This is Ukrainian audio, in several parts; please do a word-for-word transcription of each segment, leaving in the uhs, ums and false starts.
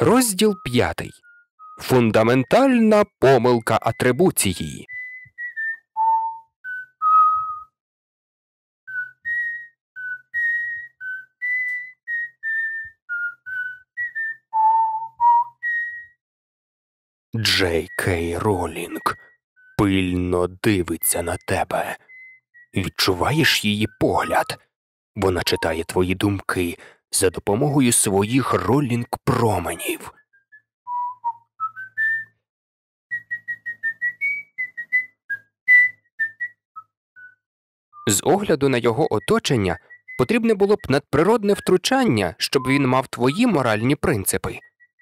Розділ п'ятий. Фундаментальна помилка атрибуції. Джей Кей Ролінг пильно дивиться на тебе. Відчуваєш її погляд? Вона читає твої думки за допомогою своїх Ролінг-променів. З огляду на його оточення потрібне було б надприродне втручання, щоб він мав твої моральні принципи.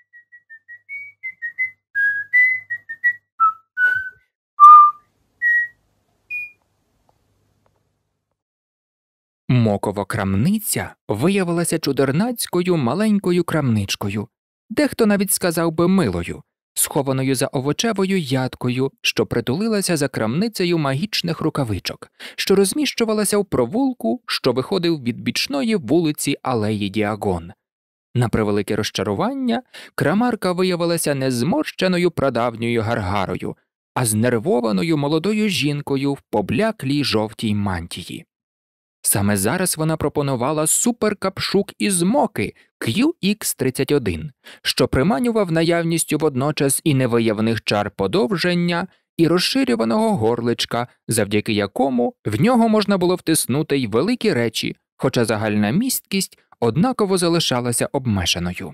Мокова крамниця виявилася чудернацькою маленькою крамничкою, дехто навіть сказав би милою, схованою за овочевою ядкою, що притулилася за крамницею магічних рукавичок, що розміщувалася в провулку, що виходив від бічної вулиці Алеї Діагон. На превелике розчарування, крамарка виявилася не зморщеною прадавньою гаргарою, а знервованою молодою жінкою в побляклій жовтій мантії. Саме зараз вона пропонувала суперкапшук із моки кью ікс тридцять один, що приманював наявністю водночас і невиявних чар подовження, і розширюваного горличка, завдяки якому в нього можна було втиснути й великі речі, хоча загальна місткість однаково залишалася обмеженою.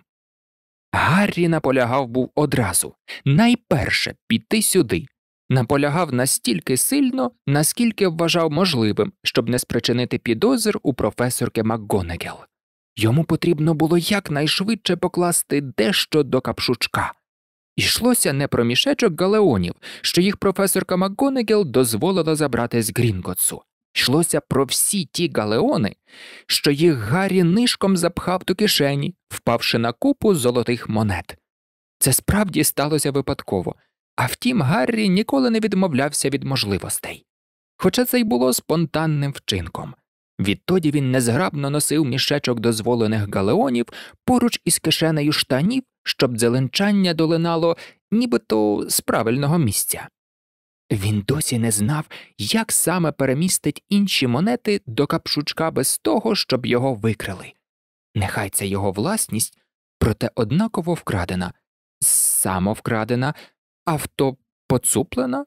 Гаррі наполягав був одразу, найперше піти сюди. Наполягав настільки сильно, наскільки вважав можливим, щоб не спричинити підозр у професорки МакГонагал. Йому потрібно було якнайшвидше покласти дещо до капшучка. Йшлося не про мішечок галеонів, що їх професорка МакГонагал дозволила забрати з Грінготтсу. Йшлося про всі ті галеони, що їх Гаррі нишком запхав до кишені, впавши на купу золотих монет. Це справді сталося випадково. А втім, Гаррі ніколи не відмовлявся від можливостей. Хоча це й було спонтанним вчинком. Відтоді він незграбно носив мішечок дозволених галеонів поруч із кишенею штанів, щоб дзеленчання долинало нібито з правильного місця. Він досі не знав, як саме перемістить інші монети до капшучка без того, щоб його викрили. Нехай це його власність, проте однаково вкрадена, самовкрадена, авто поцуплена?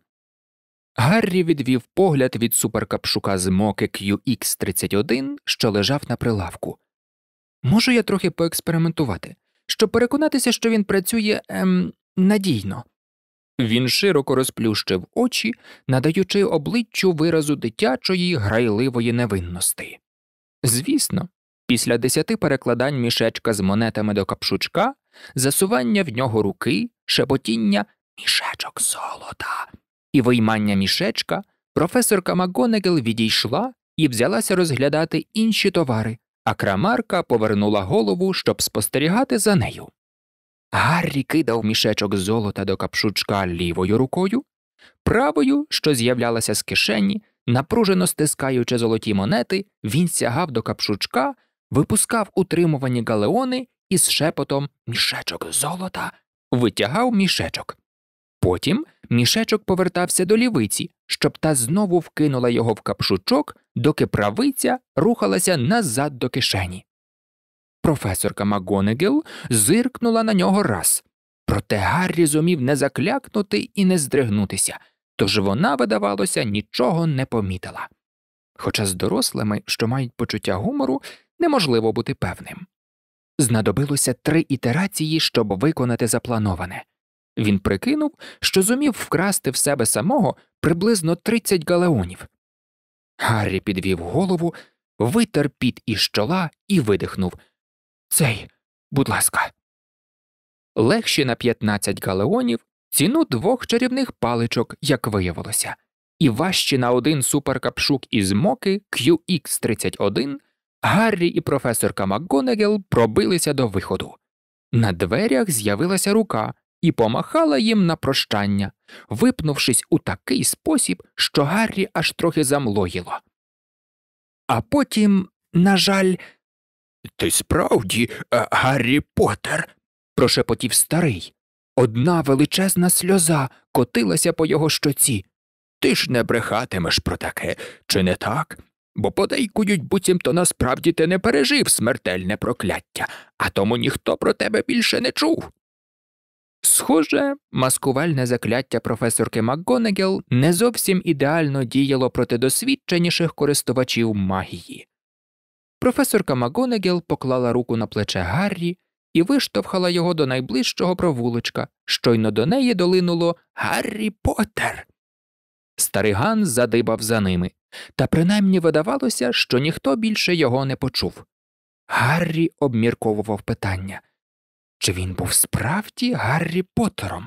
Гаррі відвів погляд від суперкапшука з моки кью ікс тридцять один, що лежав на прилавку. Можу я трохи поекспериментувати, щоб переконатися, що він працює, ем, надійно. Він широко розплющив очі, надаючи обличчю виразу дитячої грайливої невинності. Звісно, після десяти перекладань мішечка з монетами до капшучка, засування в нього руки, шепотіння «мішечок золота» і виймання мішечка, професорка МакГонагал відійшла і взялася розглядати інші товари, а крамарка повернула голову, щоб спостерігати за нею. Гаррі кидав мішечок золота до капшучка лівою рукою, правою, що з'являлася з кишені, напружено стискаючи золоті монети, він сягав до капшучка, випускав утримувані галеони і з шепотом «мішечок золота» витягав мішечок. Потім мішечок повертався до лівиці, щоб та знову вкинула його в капшучок, доки правиця рухалася назад до кишені. Професорка МакГонагал зиркнула на нього раз, проте Гаррі зумів не заклякнути і не здригнутися, тож вона, видавалося, нічого не помітила. Хоча з дорослими, що мають почуття гумору, неможливо бути певним. Знадобилося три ітерації, щоб виконати заплановане. Він прикинув, що зумів вкрасти в себе самого приблизно тридцять галеонів. Гаррі підвів голову, витер піт із чола і видихнув. «Цей, будь ласка». Легші на п'ятнадцять галеонів, ціну двох чарівних паличок, як виявилося, і важчі на один суперкапшук із моки кью ікс тридцять один, Гаррі і професорка МакГонагал пробилися до виходу. На дверях з'явилася рука і помахала їм на прощання, випнувшись у такий спосіб, що Гаррі аж трохи замлоїло. А потім, на жаль, «Ти справді Гаррі Поттер?» – прошепотів старий. Одна величезна сльоза котилася по його щоці. Ти ж не брехатимеш про таке, чи не так? Бо подейкують, буцімто насправді ти не пережив смертельне прокляття, а тому ніхто про тебе більше не чув. Схоже, маскувальне закляття професорки МакГонагал не зовсім ідеально діяло проти досвідченіших користувачів магії. Професорка МакГонагал поклала руку на плече Гаррі і виштовхала його до найближчого провулочка. Щойно до неї долинуло «Гаррі Поттер!». Старий Ганс задибав за ними, та принаймні видавалося, що ніхто більше його не почув. Гаррі обмірковував питання. Чи він був справді Гаррі Поттером?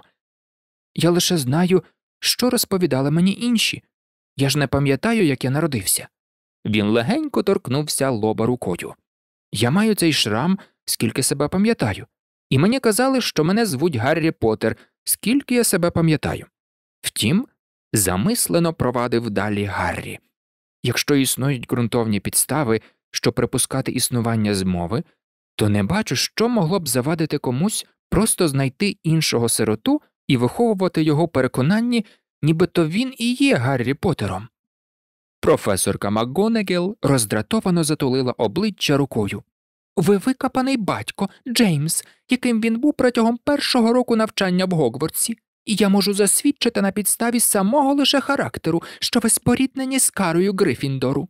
Я лише знаю, що розповідали мені інші. Я ж не пам'ятаю, як я народився. Він легенько торкнувся лоба рукою. Я маю цей шрам, скільки себе пам'ятаю. І мені казали, що мене звуть Гаррі Поттер, скільки я себе пам'ятаю. Втім, замислено провадив далі Гаррі. Якщо існують ґрунтовні підстави, щоб припускати існування змови, то не бачу, що могло б завадити комусь просто знайти іншого сироту і виховувати його переконанні, нібито він і є Гаррі Поттером. Професорка МакГонагал роздратовано затулила обличчя рукою. Ви викопаний батько, Джеймс, яким він був протягом першого року навчання в Гогвартсі, і я можу засвідчити на підставі самого лише характеру, що ви споріднені з Карою Гриффіндору.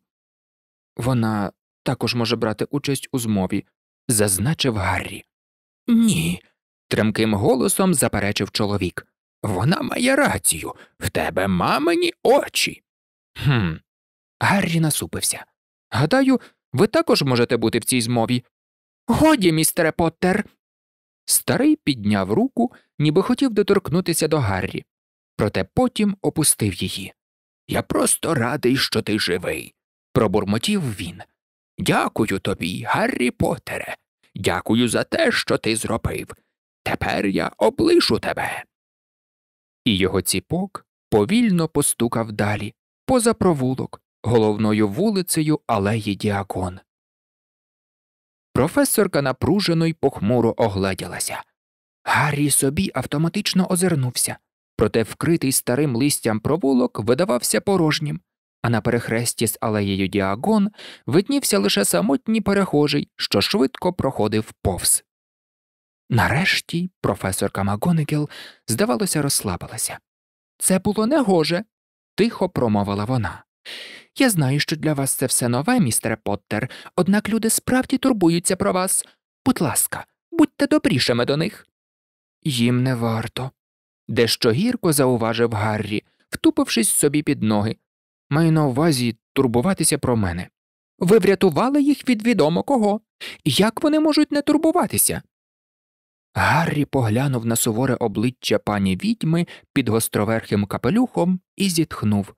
Вона також може брати участь у змові, зазначив Гаррі. Ні, тремким голосом заперечив чоловік. Вона має рацію, в тебе мамині очі. Хм. Гаррі насупився. Гадаю, ви також можете бути в цій змові. Годі, містере Поттер. Старий підняв руку, ніби хотів доторкнутися до Гаррі. Проте потім опустив її. Я просто радий, що ти живий, пробурмотів він. Дякую тобі, Гаррі Поттере. Дякую за те, що ти зробив. Тепер я облишу тебе. І його ціпок повільно постукав далі, поза провулок, головною вулицею алеї Діакон. Професорка напружено й похмуро огледілася. Гаррі собі автоматично озирнувся, проте вкритий старим листям провулок видавався порожнім, а на перехресті з алеєю Діагон виднівся лише самотній перехожий, що швидко проходив повз. Нарешті професорка МакГонагал, здавалося, розслабилася. «Це було негоже», – тихо промовила вона. «Я знаю, що для вас це все нове, містере Поттер, однак люди справді турбуються про вас. Будь ласка, будьте добрішими до них». «Їм не варто», – дещо гірко зауважив Гаррі, втупившись собі під ноги. «Маю на увазі турбуватися про мене». «Ви врятували їх від відомо кого. Як вони можуть не турбуватися?» Гаррі поглянув на суворе обличчя пані відьми під гостроверхим капелюхом і зітхнув.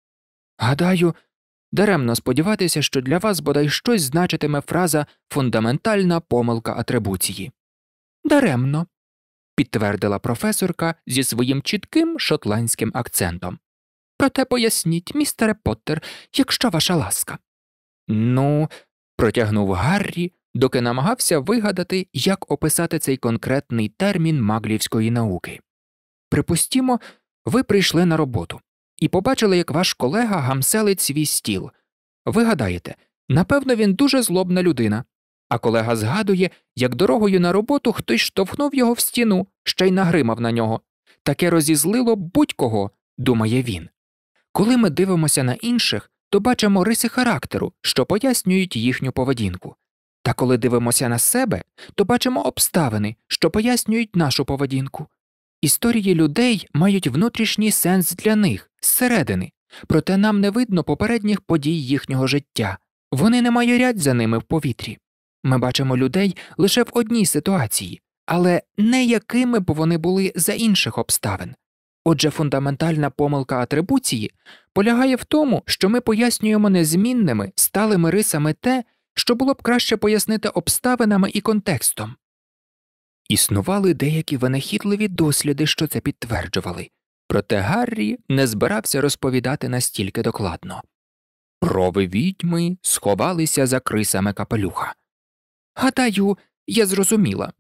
«Гадаю, даремно сподіватися, що для вас бодай щось значитиме фраза «фундаментальна помилка атрибуції». «Даремно», – підтвердила професорка зі своїм чітким шотландським акцентом. «Проте поясніть, містере Поттер, якщо ваша ласка». «Ну», – протягнув Гаррі, доки намагався вигадати, як описати цей конкретний термін маглівської науки. «Припустімо, ви прийшли на роботу і побачили, як ваш колега гамселить свій стіл. Ви гадаєте, напевно, він дуже злобна людина, а колега згадує, як дорогою на роботу хтось штовхнув його в стіну, ще й нагримав на нього. Таке розізлило будь-кого, думає він. Коли ми дивимося на інших, то бачимо риси характеру, що пояснюють їхню поведінку. Та коли дивимося на себе, то бачимо обставини, що пояснюють нашу поведінку. Історії людей мають внутрішній сенс для них, зсередини, проте нам не видно попередніх подій їхнього життя. Вони не майорять за ними в повітрі. Ми бачимо людей лише в одній ситуації, але не якими б вони були за інших обставин. Отже, фундаментальна помилка атрибуції полягає в тому, що ми пояснюємо незмінними, сталими рисами те, що було б краще пояснити обставинами і контекстом. Існували деякі винахідливі досліди, що це підтверджували, проте Гаррі не збирався розповідати настільки докладно. Брови відьми сховалися за крисами капелюха. «Гадаю, я зрозуміла.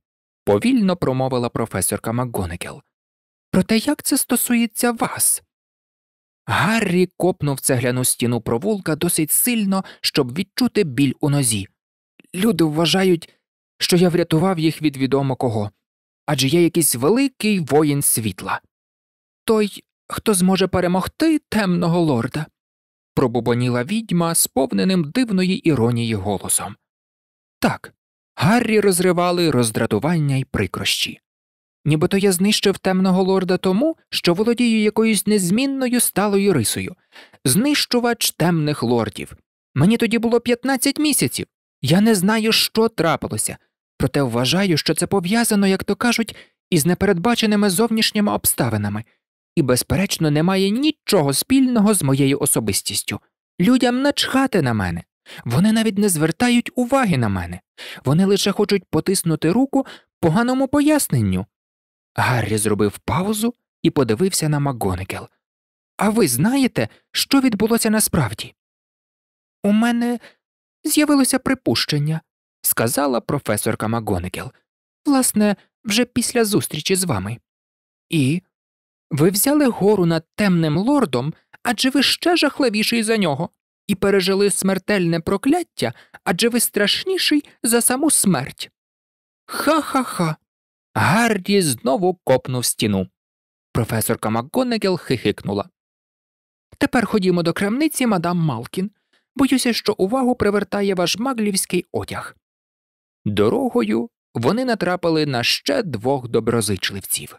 повільно промовила професорка МакГонагал. Проте як це стосується вас? Гаррі копнув цегляну стіну провулка досить сильно, щоб відчути біль у нозі. Люди вважають, що я врятував їх від відомо кого, адже я якийсь великий воїн світла. Той, хто зможе перемогти темного лорда, пробубоніла відьма сповненим дивної іронії голосом. Так, Гаррі розривали роздратування й прикрощі. Нібито я знищив темного лорда тому, що володію якоюсь незмінною сталою рисою. Знищувач темних лордів. Мені тоді було п'ятнадцять місяців. Я не знаю, що трапилося, проте вважаю, що це пов'язано, як то кажуть, із непередбаченими зовнішніми обставинами, і, безперечно, не має нічого спільного з моєю особистістю. Людям начхати на мене. Вони навіть не звертають уваги на мене. Вони лише хочуть потиснути руку поганому поясненню. Гаррі зробив паузу і подивився на МакГонагал. А ви знаєте, що відбулося насправді? У мене з'явилося припущення, сказала професорка МакГонагал. Власне, вже після зустрічі з вами. І? Ви взяли гору над темним лордом, адже ви ще жахливіший за нього, і пережили смертельне прокляття, адже ви страшніший за саму смерть. Ха-ха-ха. Гаррі знову копнув стіну. Професорка МакГонагал хихикнула. Тепер ходімо до крамниці мадам Малкін. Боюся, що увагу привертає ваш маглівський одяг. Дорогою вони натрапили на ще двох доброзичливців.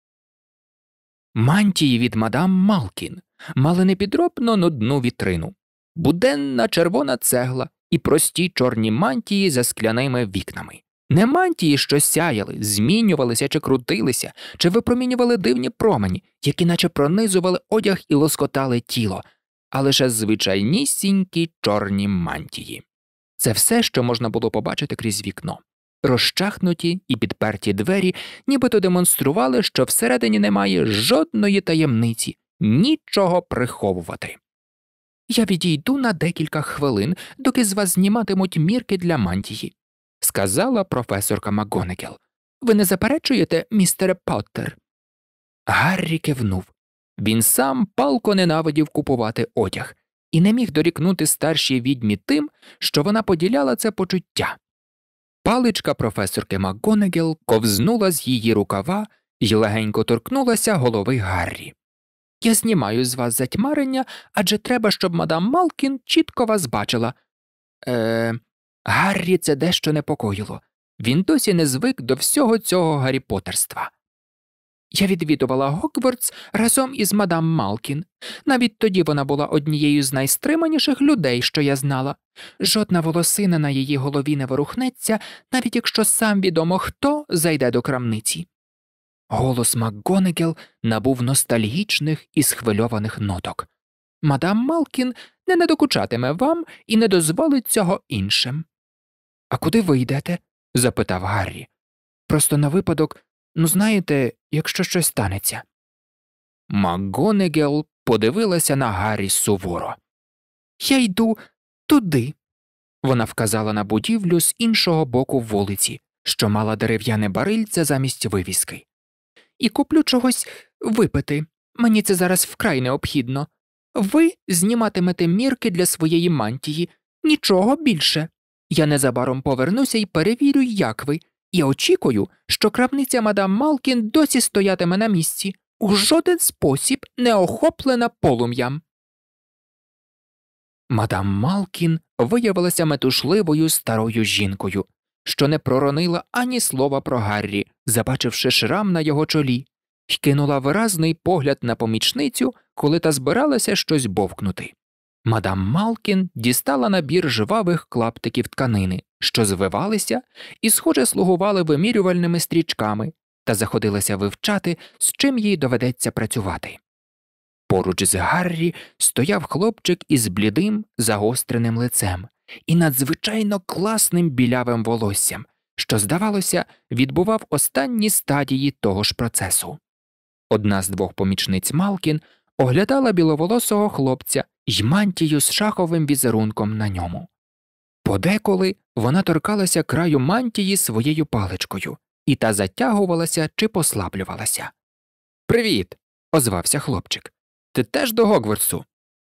Мантії від мадам Малкін мали непідробно нудну вітрину, буденна червона цегла і прості чорні мантії за скляними вікнами. Не мантії, що сяяли, змінювалися чи крутилися, чи випромінювали дивні промені, які наче пронизували одяг і лоскотали тіло, а лише звичайнісінькі чорні мантії. Це все, що можна було побачити крізь вікно. Розчахнуті і підперті двері нібито демонстрували, що всередині немає жодної таємниці, нічого приховувати. «Я відійду на декілька хвилин, доки з вас зніматимуть мірки для мантії», – сказала професорка МакГонагал. «Ви не заперечуєте, містере Поттер?» Гаррі кивнув. Він сам палко ненавидів купувати одяг і не міг дорікнути старшій відьмі тим, що вона поділяла це почуття. Паличка професорки МакГонагал ковзнула з її рукава й легенько торкнулася голови Гаррі. «Я знімаю з вас затьмарення, адже треба, щоб мадам Малкін чітко вас бачила». Е, Гаррі це дещо непокоїло. Він досі не звик до всього цього гарріпотерства. «Я відвідувала Гогвартс разом із мадам Малкін. Навіть тоді вона була однією з найстриманіших людей, що я знала. Жодна волосина на її голові не ворухнеться, навіть якщо сам відомо хто зайде до крамниці». Голос МакГонагал набув ностальгічних і схвильованих ноток. «Мадам Малкін не надокучатиме вам і не дозволить цього іншим». «А куди ви йдете?» – запитав Гаррі. «Просто на випадок, ну знаєте, якщо щось станеться». МакГонагал подивилася на Гаррі суворо. «Я йду туди», – вона вказала на будівлю з іншого боку вулиці, що мала дерев'яне барильце замість вивіски. «І куплю чогось випити. Мені це зараз вкрай необхідно. Ви зніматимете мірки для своєї мантії. Нічого більше. Я незабаром повернуся і перевірю, як ви. І очікую, що крамниця мадам Малкін досі стоятиме на місці, у жоден спосіб не охоплена полум'ям». Мадам Малкін виявилася метушливою старою жінкою, що не проронила ані слова про Гаррі, забачивши шрам на його чолі, й кинула виразний погляд на помічницю, коли та збиралася щось бовкнути. Мадам Малкін дістала набір жвавих клаптиків тканини, що звивалися і, схоже, слугували вимірювальними стрічками, та заходилася вивчати, з чим їй доведеться працювати. Поруч з Гаррі стояв хлопчик із блідим, загостреним лицем і надзвичайно класним білявим волоссям, що, здавалося, відбував останні стадії того ж процесу. Одна з двох помічниць Малкін оглядала біловолосого хлопця й мантію з шаховим візерунком на ньому. Подеколи вона торкалася краю мантії своєю паличкою і та затягувалася чи послаблювалася. «Привіт!» – озвався хлопчик. «Ти теж до Гогвартсу?»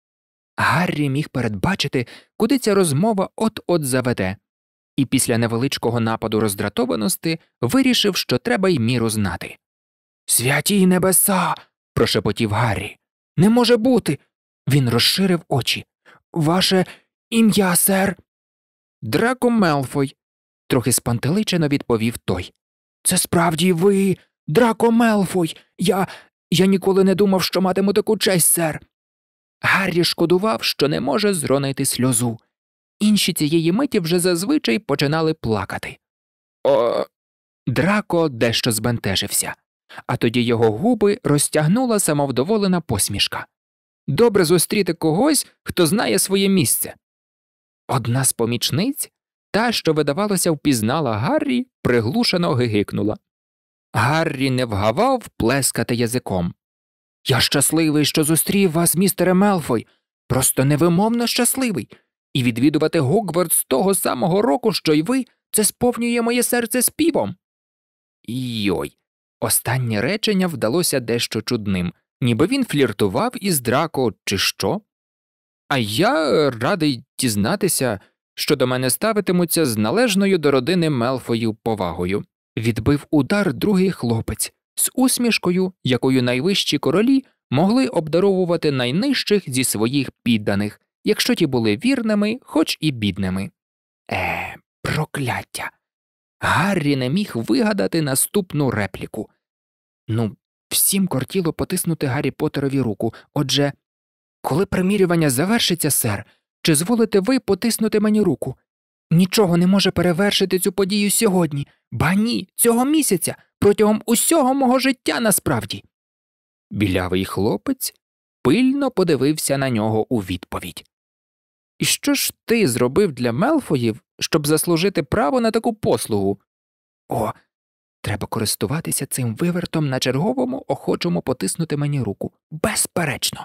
Гаррі міг передбачити, куди ця розмова от-от заведе, і після невеличкого нападу роздратованості вирішив, що треба й міру знати. «Святі небеса!» – прошепотів Гаррі. «Не може бути!» Він розширив очі. «Ваше ім'я, сер?» «Драко Мелфой», – трохи спантеличено відповів той. «Це справді ви, Драко Мелфой! Я... я ніколи не думав, що матиму таку честь, сер!» Гаррі шкодував, що не може зронити сльозу. Інші цієї миті вже зазвичай починали плакати. «О...» Драко дещо збентежився, а тоді його губи розтягнула самовдоволена посмішка. «Добре зустріти когось, хто знає своє місце». Одна з помічниць, та, що, видавалося, впізнала Гаррі, приглушено гигикнула. Гаррі не вгавав плескати язиком. «Я щасливий, що зустрів вас, містере Мелфой, просто невимовно щасливий, і відвідувати Гогвартс того самого року, що й ви, це сповнює моє серце співом». Йой, останнє речення вдалося дещо чудним, ніби він фліртував із Драко, чи що? «А я радий дізнатися, що до мене ставитимуться з належною до родини Мелфоїв повагою», відбив удар другий хлопець з усмішкою, якою найвищі королі могли обдаровувати найнижчих зі своїх підданих, якщо ті були вірними, хоч і бідними. Е, прокляття! Гаррі не міг вигадати наступну репліку. Ну, всім кортіло потиснути Гаррі Поттерові руку, отже, коли примірювання завершиться, сер, чи зволите ви потиснути мені руку? Нічого не може перевершити цю подію сьогодні, ба ні, цього місяця, протягом усього мого життя насправді. Білявий хлопець пильно подивився на нього у відповідь. «І що ж ти зробив для Мелфоїв, щоб заслужити право на таку послугу?» «О, треба користуватися цим вивертом на черговому охочому потиснути мені руку. Безперечно!»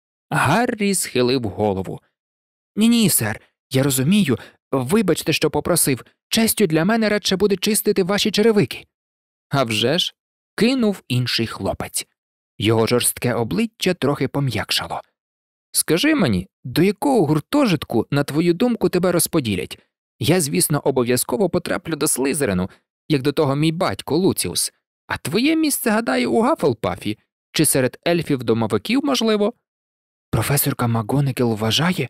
Гаррі схилив голову. «Ні-ні, сер, я розумію, вибачте, що попросив, честю для мене радше буде чистити ваші черевики». «А вже ж», – кинув інший хлопець. Його жорстке обличчя трохи пом'якшало. «Скажи мені, до якого гуртожитку, на твою думку, тебе розподілять? Я, звісно, обов'язково потраплю до Слизерину, як до того мій батько Луціус. А твоє місце, гадаю, у Гаффлпафі? Чи серед ельфів-домовиків, можливо?» «Професорка МакГонагал вважає...»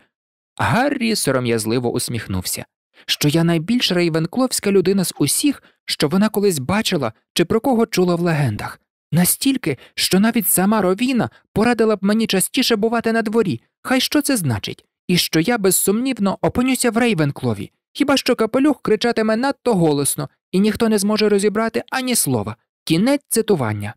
Гаррі сором'язливо усміхнувся. «Що я найбільш рейвенкловська людина з усіх, що вона колись бачила чи про кого чула в легендах. Настільки, що навіть сама Ровіна порадила б мені частіше бувати на дворі, хай що це значить, і що я безсумнівно опинюся в Рейвенклові, хіба що капелюх кричатиме надто голосно, і ніхто не зможе розібрати ані слова. Кінець цитування».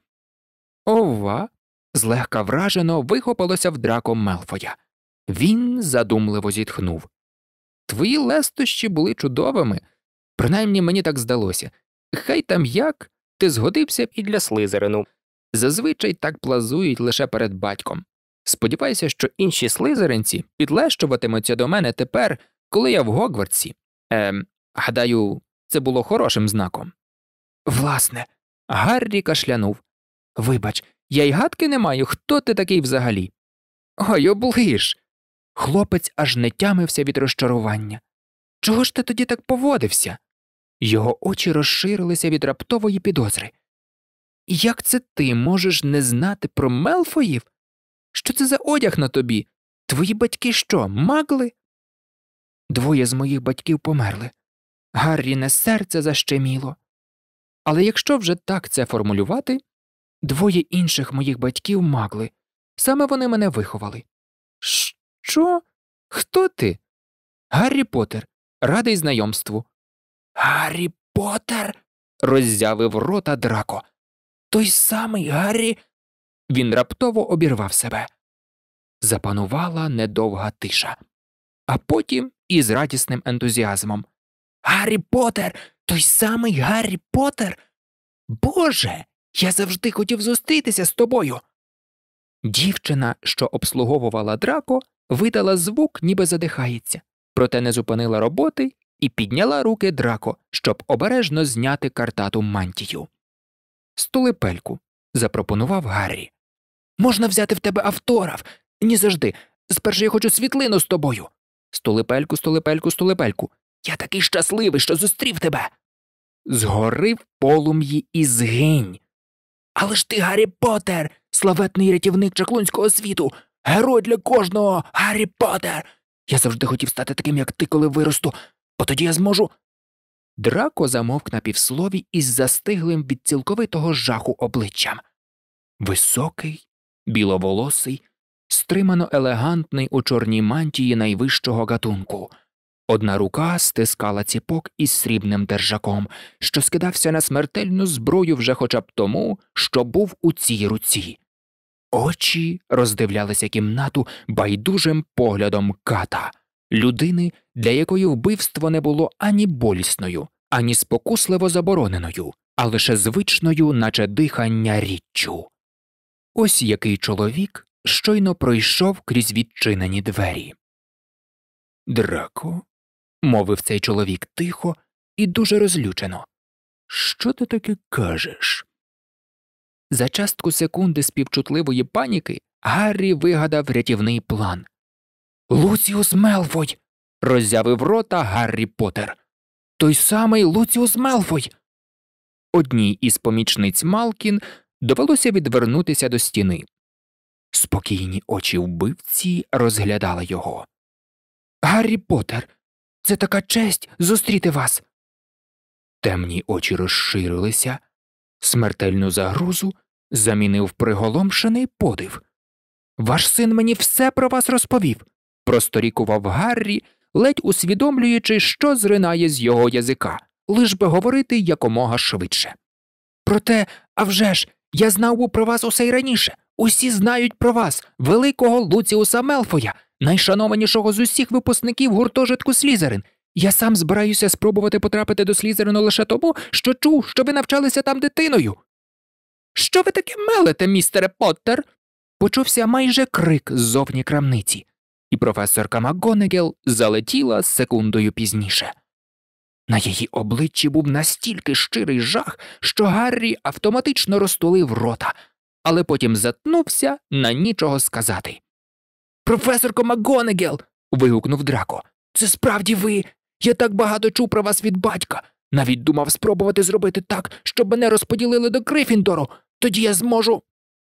«Ова!» – злегка вражено вихопилося в Драко Мелфоя. Він задумливо зітхнув. «Твої лестощі були чудовими, принаймні мені так здалося. Хай там як, ти згодився б і для Слизерину. Зазвичай так плазують лише перед батьком. Сподіваюся, що інші слизеринці підлещуватимуться до мене тепер, коли я в Гогвартсі. Ем, гадаю, це було хорошим знаком». «Власне», – Гаррі кашлянув. «Вибач, я й гадки не маю, хто ти такий взагалі». «Ой, оближ!» Хлопець аж не тямився від розчарування. «Чого ж ти тоді так поводився?» Його очі розширилися від раптової підозри. «Як це ти можеш не знати про Мелфоїв? Що це за одяг на тобі? Твої батьки що, магли?» «Двоє з моїх батьків померли. Гарріне серце защеміло. Але якщо вже так це формулювати, двоє інших моїх батьків магли. Саме вони мене виховали». «Що? Хто ти?» «Гаррі Поттер. Радий знайомству». «Гаррі Поттер?» – роззявив рота Драко. «Той самий Гаррі...» Він раптово обірвав себе. Запанувала недовга тиша. А потім із радісним ентузіазмом. «Гаррі Поттер! Той самий Гаррі Поттер! Боже, я завжди хотів зустрітися з тобою!» Дівчина, що обслуговувала Драко, видала звук, ніби задихається, проте не зупинила роботи і підняла руки Драко, щоб обережно зняти картату мантію. «Столипельку», – запропонував Гаррі. «Можна взяти в тебе автограф? Ні, завжди. Спершу я хочу світлину з тобою. Столипельку, столипельку, столипельку. Я такий щасливий, що зустрів тебе». «Згори в полум'ї і згинь». «Але ж ти Гаррі Поттер, славетний рятівник чаклунського світу, герой для кожного, Гаррі Поттер. Я завжди хотів стати таким, як ти, коли виросту, бо тоді я зможу...» Драко замовк на півслові із застиглим від цілковитого жаху обличчям. Високий, біловолосий, стримано елегантний у чорній мантії найвищого гатунку. Одна рука стискала ціпок із срібним держаком, що скидався на смертельну зброю вже хоча б тому, що був у цій руці. Очі роздивлялися кімнату байдужим поглядом ката, людини, для якої вбивство не було ані болісною, ані спокусливо забороненою, а лише звичною, наче дихання річчю. Ось який чоловік щойно пройшов крізь відчинені двері. «Драко», – мовив цей чоловік тихо і дуже розлючено, – «що ти таке кажеш?» За частку секунди співчутливої паніки Гаррі вигадав рятівний план. «Луціус Мелфой!» – роззявив рота Гаррі Поттер. «Той самий Луціус Мелфой!» Одній із помічниць Малкін довелося відвернутися до стіни. Спокійні очі вбивці розглядали його. «Гаррі Поттер, це така честь зустріти вас!» Темні очі розширилися, смертельну загрозу замінив приголомшений подив. «Ваш син мені все про вас розповів», – просторікував Гаррі, ледь усвідомлюючи, що зринає з його язика, лиш би говорити якомога швидше. «Проте, а вже ж, я знав би про вас усе й раніше. Усі знають про вас, великого Луціуса Мелфоя, найшанованішого з усіх випускників гуртожитку Слізерин. Я сам збираюся спробувати потрапити до Слізерину лише тому, що чув, що ви навчалися там дитиною». «Що ви таке мелете, містере Поттер?» Почувся майже крик ззовні крамниці, і професорка МакГонагал залетіла секундою пізніше. На її обличчі був настільки щирий жах, що Гаррі автоматично розтулив рота, але потім затнувся на нічого сказати. «Професорко МакГонагал!» – вигукнув Драко. «Це справді ви! Я так багато чув про вас від батька! Навіть думав спробувати зробити так, щоб мене розподілили до Гриффіндору! Тоді я зможу...»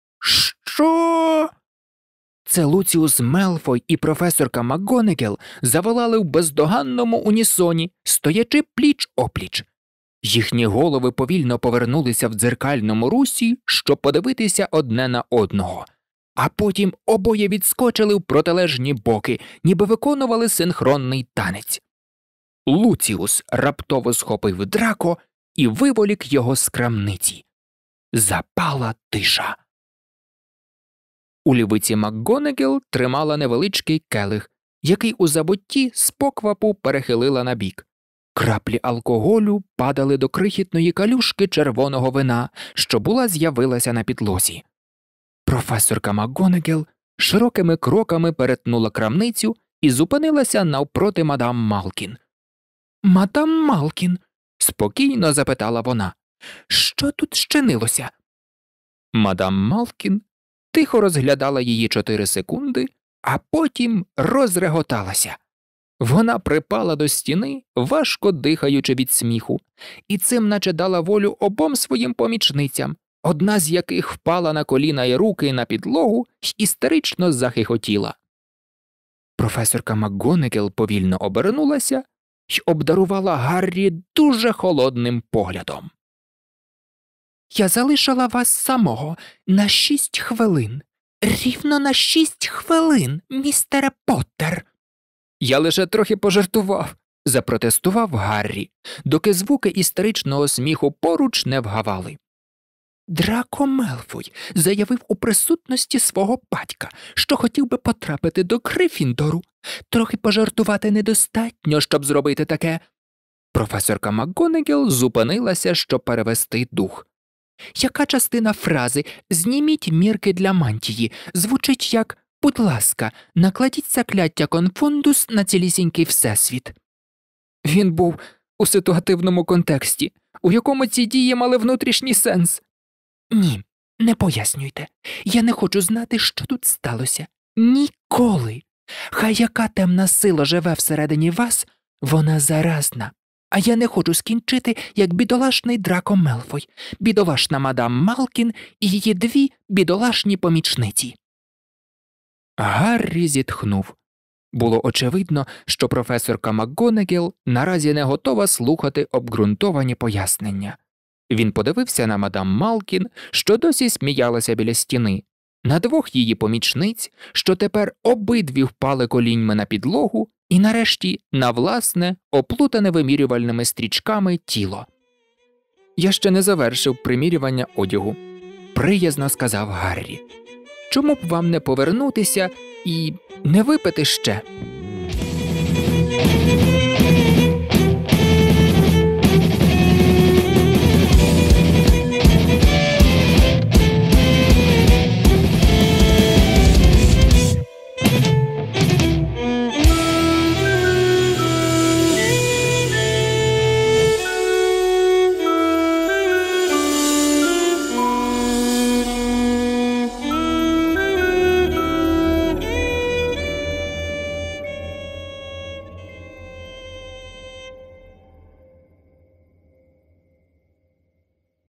«Що?» Це Луціус Мелфой і професорка МакГонагал заволали в бездоганному унісоні, стоячи пліч-опліч. Їхні голови повільно повернулися в дзеркальному русі, щоб подивитися одне на одного. А потім обоє відскочили в протилежні боки, ніби виконували синхронний танець. Луціус раптово схопив Драко і виволік його з крамниці. Запала тиша. У лівиці МакГонагал тримала невеличкий келих, який у забутті з поквапу перехилила набік. Краплі алкоголю падали до крихітної калюшки червоного вина, що була з'явилася на підлозі. Професорка МакГонагал широкими кроками перетнула крамницю і зупинилася навпроти мадам Малкін. «Мадам Малкін», – спокійно запитала вона, – «що тут щинилося?» Мадам Малкін тихо розглядала її чотири секунди, а потім розреготалася. Вона припала до стіни, важко дихаючи від сміху, і цим наче дала волю обом своїм помічницям, одна з яких впала на коліна й руки на підлогу й істерично захихотіла. Професорка МакГонагал повільно обернулася й обдарувала Гаррі дуже холодним поглядом. «Я залишила вас самого на шість хвилин. Рівно на шість хвилин, містере Поттер!» «Я лише трохи пожартував», – запротестував Гаррі, доки звуки істеричного сміху поруч не вгавали. «Драко Мелфой заявив у присутності свого батька, що хотів би потрапити до Гриффіндору. Трохи пожартувати недостатньо, щоб зробити таке». Професорка МакГонагал зупинилася, щоб перевести дух. «Яка частина фрази «зніміть мірки для мантії» звучить як «будь ласка, накладіть закляття конфундус на цілісінький всесвіт»?» Він був у ситуативному контексті, у якому ці дії мали внутрішній сенс. Ні, не пояснюйте. Я не хочу знати, що тут сталося. Ніколи. Хай яка темна сила живе всередині вас, вона заразна. А я не хочу скінчити, як бідолашний Драко Мелфой, бідолашна мадам Малкін і її дві бідолашні помічниці. Гаррі зітхнув. Було очевидно, що професорка МакГонагал наразі не готова слухати обґрунтовані пояснення. Він подивився на мадам Малкін, що досі сміялася біля стіни, на двох її помічниць, що тепер обидві впали коліньми на підлогу, і нарешті на власне, оплутане вимірювальними стрічками тіло. «Я ще не завершив примірювання одягу», – приязно сказав Гаррі. «Чому б вам не повернутися і не випити ще?»